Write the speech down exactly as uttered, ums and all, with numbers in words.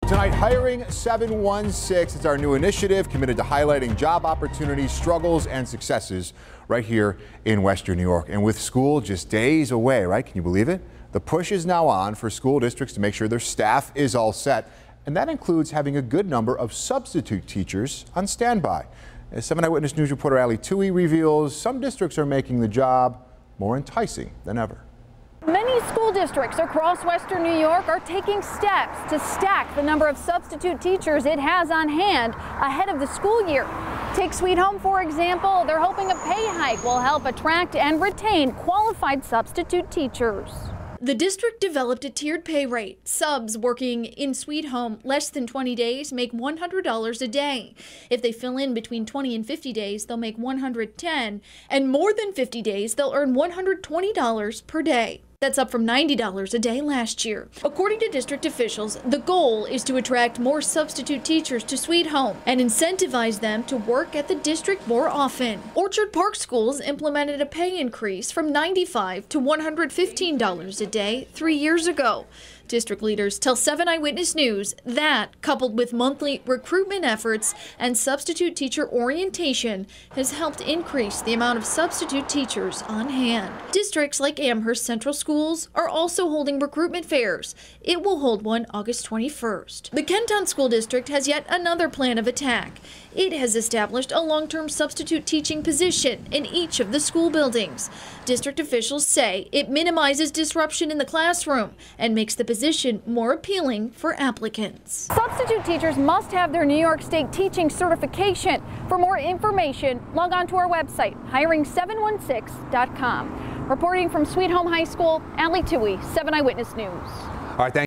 Tonight, Hiring seven one six. It's our new initiative committed to highlighting job opportunities, struggles, and successes right here in Western New York. And with school just days away, right? Can you believe it? The push is now on for school districts to make sure their staff is all set. And that includes having a good number of substitute teachers on standby. As seven Eyewitness News reporter Ali Tui reveals, some districts are making the job more enticing than ever. Many school districts across Western New York are taking steps to stack the number of substitute teachers it has on hand ahead of the school year. Take Sweet Home, for example. They're hoping a pay hike will help attract and retain qualified substitute teachers. The district developed a tiered pay rate. Subs working in Sweet Home less than twenty days make one hundred dollars a day. If they fill in between twenty and fifty days, they'll make one hundred ten dollars, and more than fifty days, they'll earn one hundred twenty dollars per day. That's up from ninety dollars a day last year. According to district officials, the goal is to attract more substitute teachers to Sweet Home and incentivize them to work at the district more often. Orchard Park Schools implemented a pay increase from ninety-five dollars to one hundred fifteen dollars a day three years ago. District leaders tell seven Eyewitness News that, coupled with monthly recruitment efforts and substitute teacher orientation, has helped increase the amount of substitute teachers on hand. Districts like Amherst Central Schools are also holding recruitment fairs. It will hold one August twenty-first. The Kenton School District has yet another plan of attack. It has established a long-term substitute teaching position in each of the school buildings. District officials say it minimizes disruption in the classroom and makes the position more appealing for applicants. Substitute teachers must have their New York State teaching certification. For more information, log on to our website, hiring seven one six dot com. Reporting from Sweet Home High School, Ali Tui, seven Eyewitness News. All right, thank